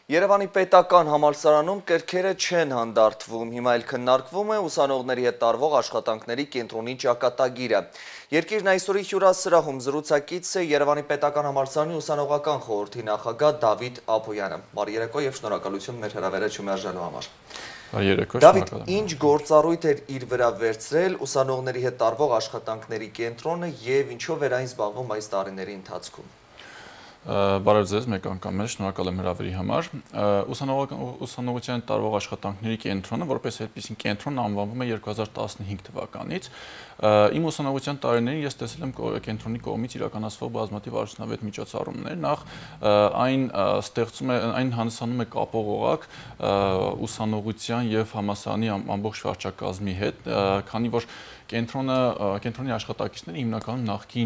Երևանի պետական համալսարանում կրքերը չեն հանդարտվում, հիմա էլ քննարկվում է ուսանողների հետ տարվող աշխատանքների կենտրոնի ճակատագիրը։ Երկիրն այսօրի հյուրասրահում զրուցակից է Երևանի պետական համալսարանի ուսանողական խորհրդի նախագահ Դավիթ Աբոյանը։ Բարի երեկո եւ շնորհակալություն մեր հրավերը չմերժելու համար։ Դավիթ, ինչ գործառույթ էր իր վրա վերցրել ուսանողների հետ տարվող աշխատանքների կենտրոնը եւ ինչով էր այն զբաղվում այս տարիների ընթացքում։ Բարև ձեզ, մեկ անգամ էլ շնորհակալ եմ հրավերի համար։ Ուսանողության տարվող աշխատանքների կենտրոնը, որպես այդպիսին կենտրոն անվանվում է 2015 թվականից։ Իմ ուսանողության տարիներին ես տեսել եմ կենտրոնի կողմից իրականացվող բազմաթիվ արդյունավետ միջոցառումներ։ Նախ այն հանդիսանում է կապող օղակ ուսանողության եւ համալսարանի ամբողջ վարչակազմի հետ, քանի որ կենտրոնի աշխատակիցները հիմնականում նախկին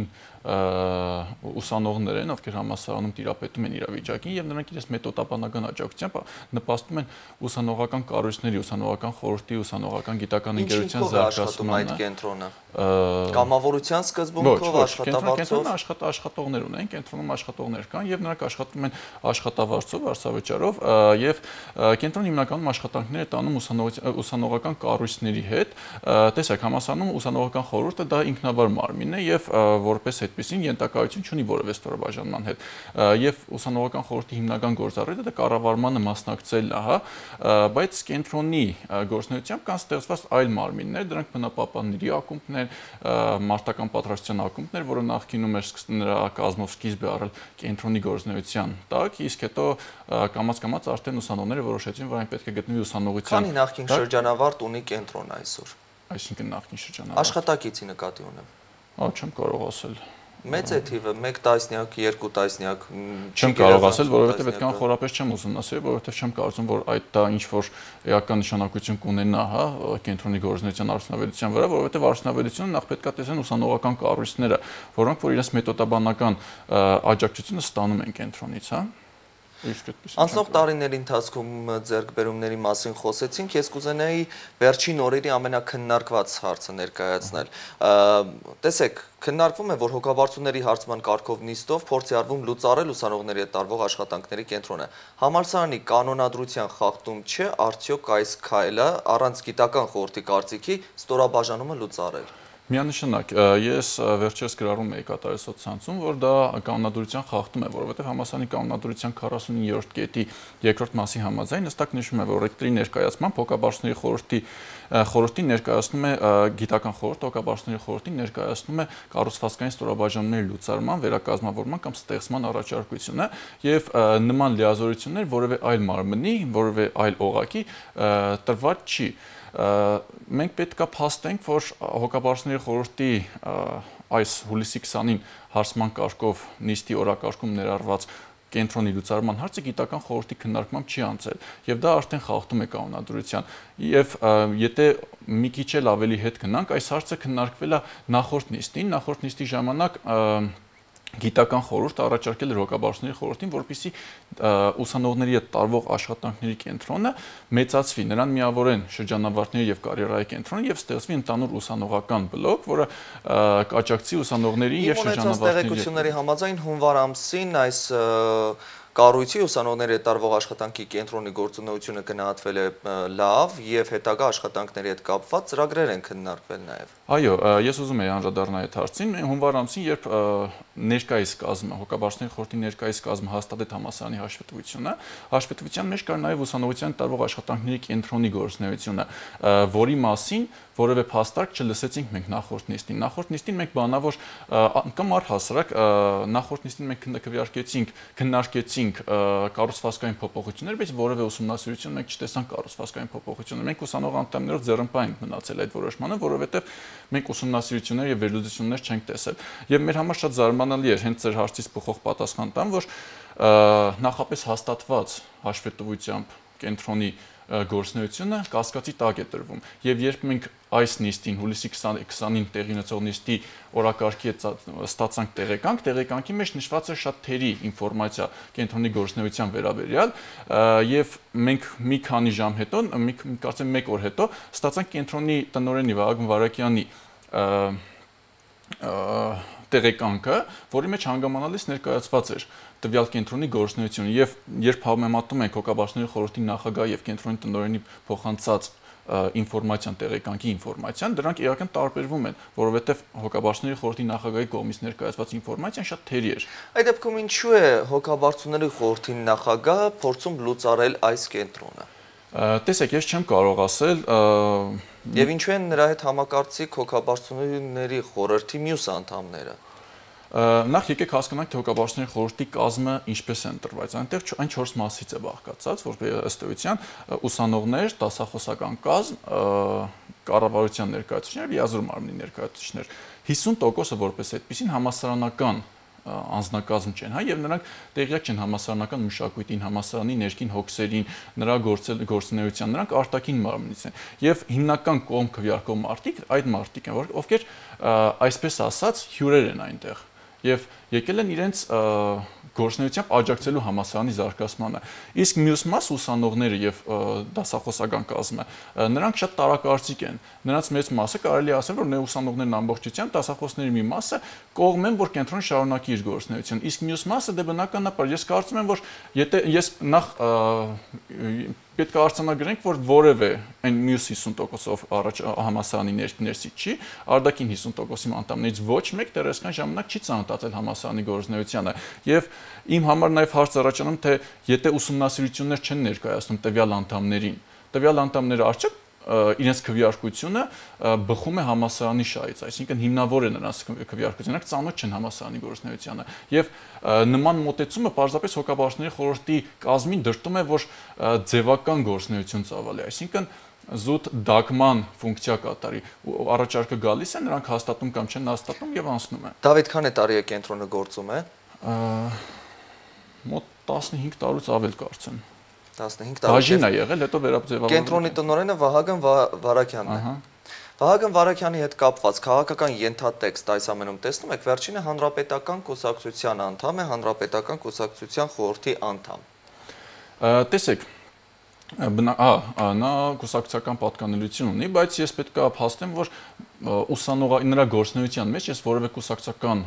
ուսանողներ են, ովքեր համալսարանում տիրապետում են իրավիճակին եւ նրանք իրենց մեթոդաբանական աջակցությամբ նպաստում են ուսանողական կառույցների, ուսանողական խորհրդի, ուսանողական գիտական ընկերության զարգացմանը։ Այդ կենտրոնը կամավորության սկզբունքով աշխատավարձով աշխատողներ ունեն, կենտրոնում աշխատողներ կան եւ նրանք աշխատում են աշխատավարձով, վարձավճարով եւ կենտրոնը հիմնականում աշխատանքներ է տանում ուսանողական կառույցների հետ։ Տեսեք, համալսարանում ուսանողական խորհուրդը դա ինքնավար մարմին է եւ որպես այդպեսին ենթակայություն չունի որևէ ստորաբաժանման հետ եւ ուսանողական խորհրդի հիմնական գործառույթը դա կառավարմանը մասնակցելն է, բայց կենտրոնի գործունեությամբ կան ստեղծված այլ մարմիններ, դրանք բնապահպանների ակումբներ, մարտական պատրաստության ակումբներ, որը նախկինում էր նրա կազմով սկիզբ է առել կենտրոնի գործունեության տակ, իսկ հետո կամաց-կամաց արդեն ուսանողները որոշեցին, որ այն պետք է գտնվի ուսանողության։ Քանի նախկին շրջանավարտ ունի կենտրոնը այսօր։ Այսինքն նախկին շրջանավարտ։ Աշխատակիցի նկատի ունեմ։ Չեմ կարող ասել։ Մեծ է թիվը, 1 տասնյակ, 2 տասնյակ։ Չեմ կարող ասել, որովհետև այդքան խորապես չեմ ուսումնասիրել, որովհետև չեմ կարծում, որ այդ դա ինչ-որ էական նշանակություն կունենա, կենտրոնի գործունեության արդյունավետության վրա, որովհետև արդյունավետությունը նախ պետք է տեսնեն ուսանողական կառույցները, որոնք որ իրենց մեթոդաբանական աջակցությունը ստանում են կենտրոնից, Անցնող տարիների ընթացքում ձեռքբերումների մասին խոսեցինք, ես կուզենայի վերջին օրերի ամենակննարկված հարցը ներկայացնել։ Տեսեք, քննարկվում է, որ հոգաբարձուների հարցման կարգով նիստով փորձ է արվում լուծարել ուսանողների հետ տարվող աշխատանքների կենտրոնը։ Համալսարանի կանոնադրության խախտում չէ արդյոք այս քայլը առանց գիտական խորհրդի կարծիքի ստորաբաժանումը լուծարել։ Միանշանակ, ես վերջերս գրառում էի կատարել սոցցանցում, որ դա կանոնադրության խախտում է, որովհետև համալսարանի կանոնադրության 49-րդ կետի երկրորդ մասի համաձայն հստակ նշվում է, որ ռեկտորի ներկայացմամբ հոգաբարձուների խորհրդին ներկայացնում է գիտական խորհուրդ, հոգաբարձուների խորհրդին ներկայացնում է կառուցվածքային ստորաբաժանումների լուծարման, վերակազմավորման կամ ստեղծման առաջարկությունը եւ նման լիազորություններ որևէ այլ մարմնի, որևէ այլ օղակի տրված չի։ Մենք պետք է փաստենք, որ հոգաբարձուների խորհրդի այս հուլիսի 20-ին հարցման կարգով նիստի օրակարգում ներառված կենտրոնի լուծարման հարցը գիտական խորհրդի քննարկմամբ չի անցել եւ դա արդեն խախտում է կանոնադրության եւ եթե մի քիչ էլ ավելի հետ գնանք, այս հարցը քննարկվել է նախորդ նիստի ժամանակ գիտական խորհուրդ առաջարկել էր հոգաբարձուների խորհրդին, որպեսզի ուսանողների հետ տարվող աշխատանքների կենտրոնը մեծացվի, նրան միավորեն շրջանավարտների եւ կարիերայի կենտրոնը եւ ստեղծվի ընդհանուր ուսանողական բլոկ, որը կաջակցի ուսանողներին եւ շրջանավարտներին։ Տեղեկությունների համաձայն հունվար ամսին այս կառույցի ուսանողների հետ տարվող աշխատանքի կենտրոնի գործունեությունը գնահատվել է լավ եւ հետագա աշխատանքների հետ կապված ծրագրեր են քննարկվել նաեւ։ Այո, ես ուզում եի անդրադառնալ այդ հարցին։ Հունվար ամսին, երբ ներկայիս կազմը, հոգաբարձուների խորհրդի ներկայիս կազմը հաստատեց համալսարանի հաշվետվությունը, հաշվետվության մեջ կար նաեւ ուսանողության տարվող աշխատանքների կենտրոնի գործունեությունը, որի մասին որևէ փաստարկ չլսեցինք մենք նախորդ նիստին։ Նախորդ նիստին մենք բանավոր կամ առհասարակ նախորդ նիստին մենք քննարկեցինք կառուցվածքային փոփոխություններ, բայց որևէ ուսումնասիրություն մենք չտեսանք կառուցվածքային փոփոխություններ։ Մենք ուսանող անդամներով ձեռնպահ ենք մնացել այդ որոշմանը, որովհետև մենք ուսումնասիրություններ եւ վերլուծություններ չենք տեսել։ Եվ մեր համար շատ զարմանալի էր հենց ձեր հարցից փոխող պատասխան տամ, որ նախապես հաստատված հաշվետվությամբ կենտրոնի գործունեությունը կասկածի տակ է տրվում եւ երբ մենք այս նիստին հուլիսի 20-ին տեղի ունեցող նիստի օրակարգի հետ ստացանք տեղեկանքի մեջ նշված էր շատ թերի ինֆորմացիա կենտրոնի գործունեության վերաբերյալ եւ մենք մի քանի ժամ հետո, կարծեմ 1 օր հետո ստացանք կենտրոնի տնօրենի Վահագն Վարակյանի տեղեկանքը, որի մեջ հանգամանալից ներկայացված էր տվյալ կենտրոնի գործունեությունը եւ երբ համեմատում ենք հոգաբարձների խորհրդի նախագահ եւ կենտրոնի տնօրենի փոխանցած ինֆորմացիան, տեղեկանքի ինֆորմացիան, դրանք իրական տարբերվում են, որովհետև հոգաբարձների խորհրդի նախագահի կողմից ներկայացված ինֆորմացիան շատ թերի էր։ Այդ դեպքում ինչու է հոգաբարձությունների խորհրդի նախագահը փորձում լուծարել այս կենտրոնը։ Տեսեք, ես չեմ կարող ասել, եւ ինչու են նրա հետ համակարծիք հոգաբարձությունների խորհրդի մյուս անդամները։ Նախ եկեք հասկանանք, թե հոգաբարձությունների խորհրդի կազմը ինչպես է ընտրված։ Այնտեղ այն 4 մասից է բաղկացած, որպես ըստ էության ուսանողներ, դասախոսական կազմ, կառավարության ներկայացուցիչներ, լիազոր մարմնի ներկայացուցիչներ։ 50%-ը որպես այդպեսին համասարանական անձնակազմ չեն, հա, եւ նրանք տեղյակ չեն համասարանական մշակույթին, համասարանի ներքին հոգսերին, նրա գործունեության, նրանք արտաքին մարմնից են։ Եվ հիմնական կողմ քվեարկող մարդիկ այդ մարդիկ են, ովքեր այսպես ասած հյուրեր են այնտեղ եւ եկել են իրենց գործունեությամբ աջակցելու համասարանի զարգացմանը։ Իսկ մյուս մաս ուսանողները եւ դասախոսական կազմը նրանք շատ տարակարծիք են։ Նրանց մեծ մասը կարելի է ասել, որ նե ուսանողներն ամբողջությամբ դասախոսների մի մասը կողմ են, որ կենտրոնը շարունակի իր գործունեությունը։ Իսկ մյուս մասը դե բնականաբար ես կարծում եմ, որ եթե ես նախ պետք է արձանագրենք, որ որևէ այն մյուս 50%-ով առաջ համասարանի ներսից չի, արտաքին 50%-ի անդամներից ոչ մեկ դեռ այսքան ժամանակ չի ծանոթացել համասարանի գործունեությանը։ Եվ իմ համար նաև հարց առաջանում, թե եթե ուսումնասիրություններ չեն ներկայացնում տվյալ անդամներին, տվյալ անդամները արդյոք իրենց քվեարկությունը բխում է համասարանի շահից, այսինքն հիմնավոր է նրանց քվեարկությունը, նրանք ծանոթ չեն համասարանի գործունեությանը եւ նման մոտեցումը պարզապես հոգաբարձությունների խորհրդի կազմին դրտում է, որ ձևական գործունեություն ծավալի, այսինքն զուտ դակման ֆունկցիա կատարի, առաջարկը գալիս է, նրանք հաստատում կամ չեն հաստատում եւ անցնում է։ Դավիթ, քանի տարի է կենտրոնը գործում է։ Մոտ 15 տարուց ավել կարծեմ։ 15 տարի։ Բաժին է եղել, հետո վերաբերել։ Կենտրոնի տնօրենը Վահագն Վարակյանն է։ Վահագն Վարակյանի հետ կապված քաղաքական ենթատեքստ այս ամենում տեսնում եք, վերջինը հանրապետական կուսակցության անդամ է, հանրապետական կուսակցության խորհրդի անդամ։ Տեսեք, նա կուսակցական պատկանելություն ունի, բայց ես պետք է փաստեմ, որ նրա գործունեության մեջ ես որևէ կուսակցական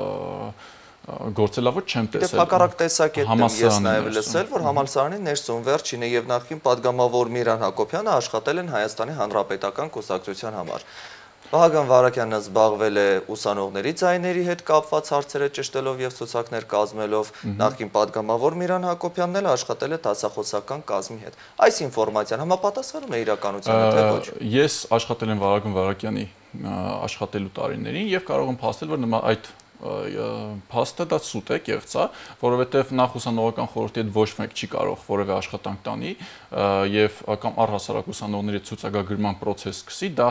գործելավոճ չեմ տեսել։ Դե հակառակ տեսակետն եմ ես նաև լսել, որ համալսարանի ներսում վերջինը եւ նախկին падգամավոր Միրան Հակոբյանը աշխատել են Հայաստանի Հանրապետական կուսակցության համար։ Վահագն Վարակյանը զբաղվել է ուսանողների ձայների հետ կապված հարցերը ճշտելով եւ ցուցակներ կազմելով, նախկին падգամավոր Միրան Հակոբյանն էլ աշխատել է դասախոսական կազմի հետ։ Այս ինֆորմացիան համապատասխանում է իրականությանը, թե ոչ։ Ես աշխատել եմ Վահագն Վարակյանի աշխատելու տարիներին եւ կարող եմ փաստել, որ այդ փաստը դա սուտ է, կեղծ է, որովհետև նախ ուսանողական խորհրդի հետ ոչ մեկ չի կարող որևէ աշխատանք տանի եւ կամ առհասարակ ուսանողների ցուցակագրման process սկսի, դա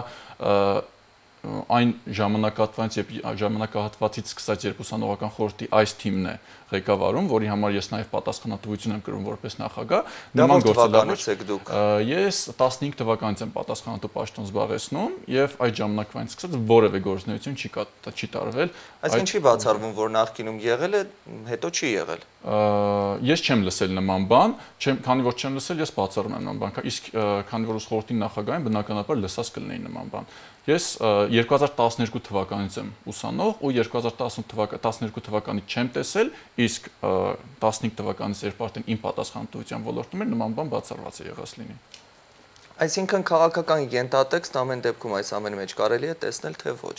այն ժամանակահատվածից սկսած, երբ ուսանողական խորհրդի այս թիմն է ղեկավարում, որի համար ես նաև պատասխանատվություն եմ կրում որպես նախագահ, նման գործելավոճ եք դուք։ Ես 15 թվականից եմ պատասխանատու պաշտոն զբաղեցնում եւ այդ ժամանակվանից սկսած որևէ գործունեություն չի տարվել։ Այսինքն չի բացառվում, որ նախկինում եղել է, հետո չի եղել։ Ես չեմ լսել նման բան, քանի որ չեմ լսել, ես բացառում եմ նման բան, իսկ քանի որ խորհրդի նախագահ եմ, բնականաբար լսած կլինեի նման բան։ Ես 2012 թվականից եմ ուսանող ու 2012 թվականից չեմ տեսել, իսկ 15 թվականից երբ արդեն իմ պատասխանատվության ոլորտում էր, նման բան բացառված է եղած լինի։ Այսինքն քաղաքական ենթատեքստ ամեն դեպքում այս ամենի մեջ կարելի է տեսնել, թե ոչ։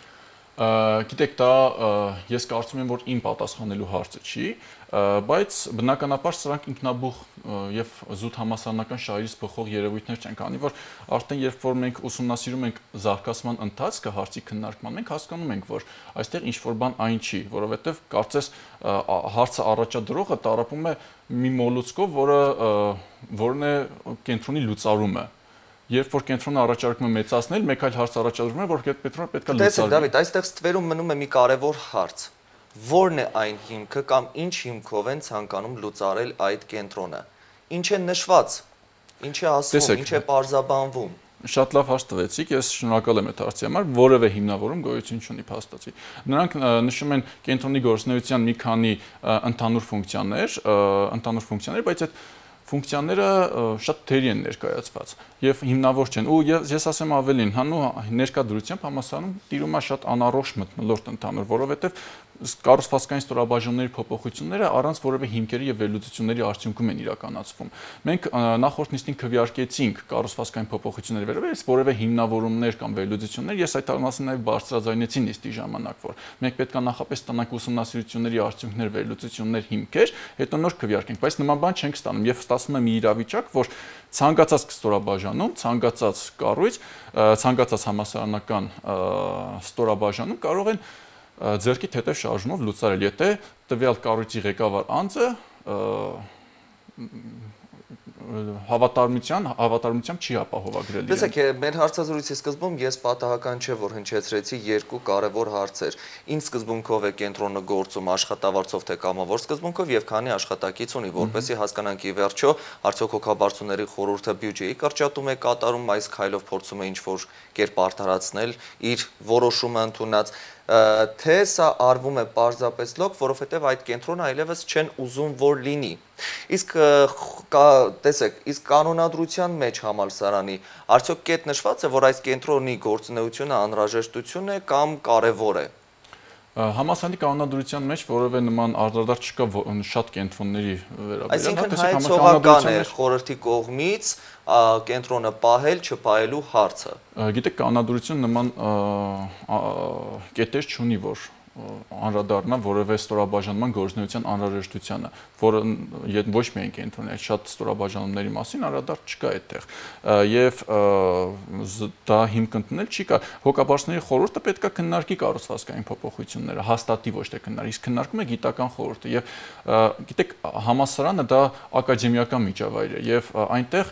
Գիտեք, դա ես կարծում եմ, որ իմ պատասխանելու հարցը չի, բայց բնականաբար սրանք ինքնաբուխ եւ զուտ համասարանական շահերից բխող երևույթներ չեն, քանի որ արդեն երբ որ մենք ուսումնասիրում ենք զարգացման ընթացքը հարցի քննարկման, մենք հասկանում ենք, որ այստեղ ինչ-որ բան այն չի, որովհետեւ կարծես հարցը առաջադրողը տարապում է մի մոլուցկով, որն է կենտրոնի լուծարումը։ Երբ որ կենտրոնը առաջարկում է մեծացնել, մեկ այլ հարց առաջադրվում է, որ կենտրոնը պետք է լուծարվի։ Տեսեք, Դավիթ, այստեղ ստվերում մնում է մի կարևոր հարց։ Որն է այն հիմքը կամ ինչ հիմքով են ցանկանում լուծարել այդ կենտրոնը։ Ինչ է նշված, ինչ է ասվում, ինչ է պարզաբանվում։ Շատ լավ հարց տվեցիք, ես շնորհակալ եմ այդ հարցի համար, որևէ հիմնավորում գոյություն չունի փաստացի։ Նրանք նշում են կենտրոնի գործունեության մի քանի ընդհանուր ֆունկցիաներ, բայց այդ ֆունկցիաները շատ թերի են ներկայացված եւ հիմնավոր չեն։ Ու ես ասեմ ավելին, հանու ներկայությամբ համասարանում տիրում է շատ անառողջ մթնոլորտ ընդհանուր, որովհետեւ կառուցվածքային ստորաբաժանումների փոփոխությունները առանց որևէ հիմքերի եւ վերլուծությունների արդյունքում են իրականացվում։ Մենք նախորդ նիստին քվեարկեցինք կառուցվածքային փոփոխությունների վերաբերյալ որևէ հիմնավորումներ կամ վերլուծություններ, ես այդ մասին նաեւ բարձրաձայնեցի նիստի ժամանակ, որ մենք պետք է նախապես ստանանք ուսումնասիրությունների արդյունքներ, վերլուծություններ, հիմքեր, հետո նոր քվեարկենք, բայց նման բան չենք ստանում եւ ստացվում է մի իրավիճակ, որ ցանկացած ստորաբաժանում, ցանկացած կառույց, ցանկացած համասարանական ստորաբաժանում կարող են ձեռքի թեթև շարժումով լուծարել, եթե տվյալ կառույցի ղեկավար անձը հավատարմությամբ չի ապահովագրել իրեն։ Տեսեք, մեր հարցազրույցի սկզբում ես պատահական չէ, որ հնչեցրեցի երկու կարևոր հարցեր։ Ինչ սկզբունքով է կենտրոնը գործում, աշխատավարձով թե կամավոր սկզբունքով եւ քանի աշխատակից ունի, որպեսզի հասկանանք ի վերջո, արդյոք հոգաբարձուների խորհուրդը բյուջեի կրճատում է կատարում, այս քայլով փորձում է ինչ-որ կերպ արդարացնել իր որոշումը ընդունած, թե սա արվում է պարզապես լոկ, որովհետև այդ կենտրոնը այլևս չեն ուզում, որ լինի։ Իսկ տեսեք, իսկ կանոնադրության մեջ համալսարանի արդյոք կետ նշված է, որ այս կենտրոնի գործունեությունը անհրաժեշտություն է կամ կարևոր է։ Համասարանի կանոնադրության մեջ որևէ նման արտադարձ չկա շատ կենտրոնների վերաբերյալ։ Այսինքն հայցողական է խորհրդի կողմից կենտրոնը պահել, չպահելու հարցը։ Գիտեք, կանոնադրություն նման կետեր չունի, որ անդրադառնա որևէ ստորաբաժանման գործունեության անհրաժեշտությանը, որը ոչ միայն կենտրոնի, այլ շատ ստորաբաժանումների մասին անդրադարձ չկա այդտեղ։ Եվ դա հիմք ընդունել չի կա։ Հոգաբարձուների խորհուրդը պետք է քննարկի կառուցվածքային փոփոխությունները, հաստատի ոչ թե քննարկի, իսկ քննարկում է գիտական խորհուրդը։ Եվ գիտեք, համալսարանը դա ակադեմիական միջավայր է եւ այնտեղ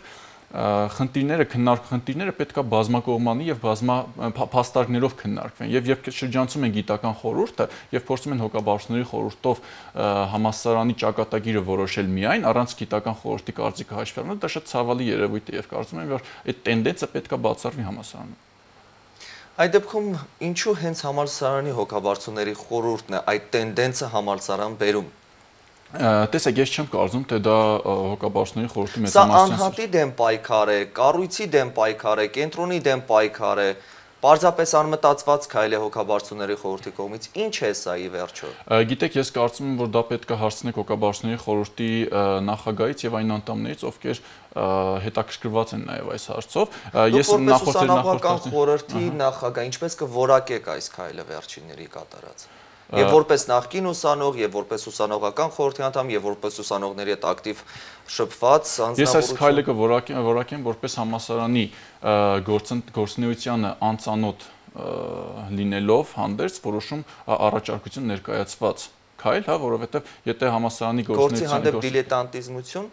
խնդիրները պետք է բազմակողմանի եւ փաստարկներով քննարկվեն եւ երբ շրջանցում են գիտական խորհուրդը եւ փորձում են հոգաբարձուների խորհրդով համալսարանի ճակատագիրը որոշել միայն առանց գիտական խորհրդի կարծիքը հաշվի առնելու, դա շատ ցավալի երևույթ է եւ կարծում եմ, որ այդ տենդենսը պետք է բացառվի համալսարանում։ Այդ դեպքում ինչու հենց համալսարանի հոգաբարձուների խորհուրդն է այդ տենդենսը համալսարան բերում։ Տեսեք, ես չեմ կարծում, թե դա հոգաբարձուների խորհրդի մեծամասնության։ Սա անհատի դեմ պայքար է, կառույցի դեմ պայքար է, կենտրոնի դեմ պայքար է, պարզապես անմտածված քայլ է հոգաբարձուների խորհրդի կողմից։ Ինչ է սա ի վերջո։ Գիտեք, ես կարծում եմ, որ դա պետք է հարցնեք հոգաբարձուների խորհրդի նախագահից եւ այն անդամներից, ովքեր հետաքրքրված են նաեւ այս հարցով։ Ես նախորդական խորհրդի նախագահ, ինչպես կորակեք այս քայլը վերջինների կատարած։ Եվ որպես նախկին ուսանող, եւ որպես ուսանողական խորհրդի անդամ, եւ որպես ուսանողների հետ ակտիվ շփված անձնավորություն։ Ես այս քայլը կորակեմ որպես համալսարանի գործունեությանը անծանոթ լինելով հանդերձ որոշում առաջարկություն ներկայացված քայլ, հա, որովհետեւ եթե համալսարանի գործի հանդեպ դիլետանտիզմություն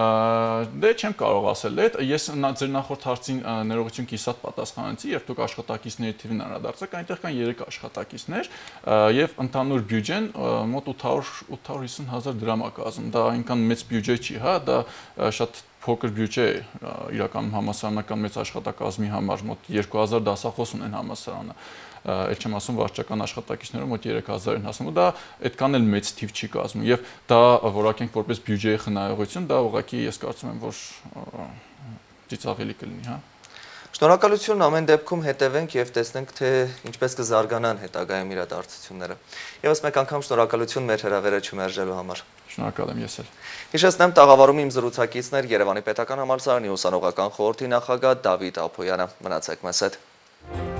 Դե չեմ կարող ասել այդ, ես ձեր նախորդ հարցին ներողություն կիսատ պատասխանեցի, երբ դուք աշխատակիցների թիվին անդրադարձաք, այնտեղ կան 3 աշխատակիցներ եւ ընդհանուր բյուջեն մոտ 850,000 դրամ է կազմում։ Դա այնքան մեծ բյուջե չի, հա, դա շատ փոքր բյուջե է իրականում համալսարանական մեծ աշխատակազմի համար, մոտ 2000 դասախոս ունեն համալսարանը։ Այդ չեմ ասում վարչական աշխատակիցները մոտ 3000 են հասնում, դա այդքան էլ մեծ թիվ չի կազմում եւ դա որակենք որպես բյուջեի խնայողություն, դա ուղղակի ես կարծում եմ, որ ծիծաղելի կլինի, հա։ Շնորհակալություն, ամեն դեպքում հետևենք եւ տեսնենք, թե ինչպես կզարգանան հետագայում իրադարձությունները։ Եվս մեկ անգամ շնորհակալություն մեր հրավերը չմերժելու համար։ Շնորհակալ եմ ես էլ։ Հիշեցնեմ, տաղավարում իմ զրուցակիցներ Երևանի պետական համալսարանի ուսանողական խորհրդի նախագահ Դավիթ Ափոյանը։ Մնացեք մեզ հետ։